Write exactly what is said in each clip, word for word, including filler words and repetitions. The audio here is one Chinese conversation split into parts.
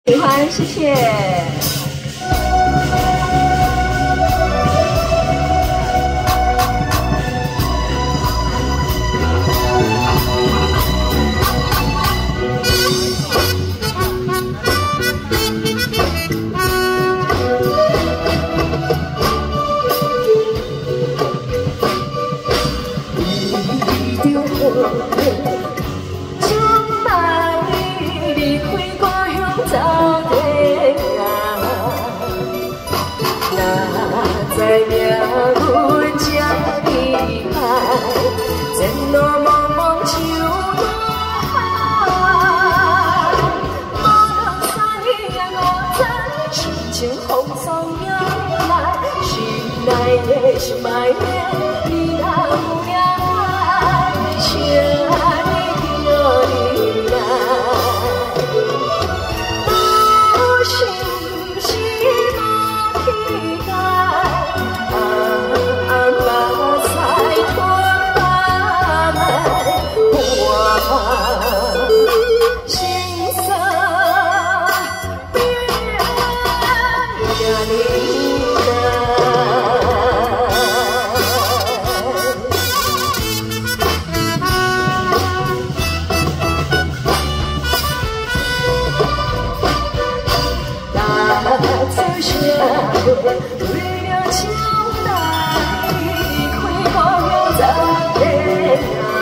喜欢，谢谢。在命运这厉害，前路茫茫像大海。无论三年也五载，心情风霜迎来，心内的心爱的，你若有了爱，请你着你来。无心是无期待。 为了将来开高了昨天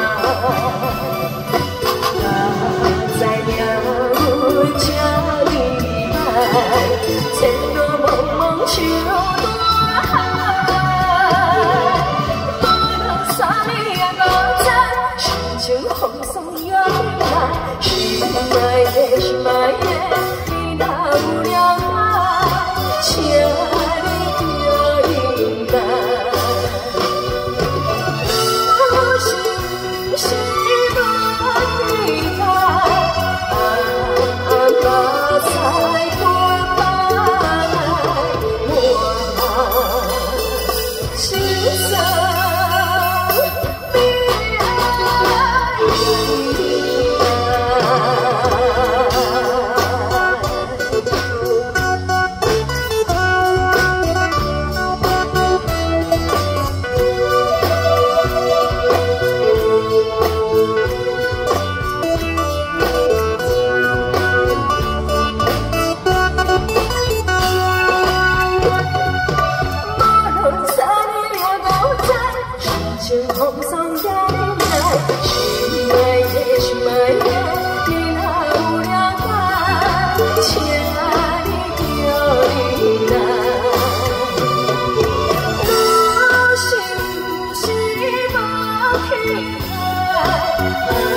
在命运这厉害，前路茫茫像大海。无论三年也五载，心情风霜迎来，心爱的心爱的，你若有了爱，请。 风霜也忍耐，心爱的心爱的，你若有了爱，请你着你来。我心是无期待。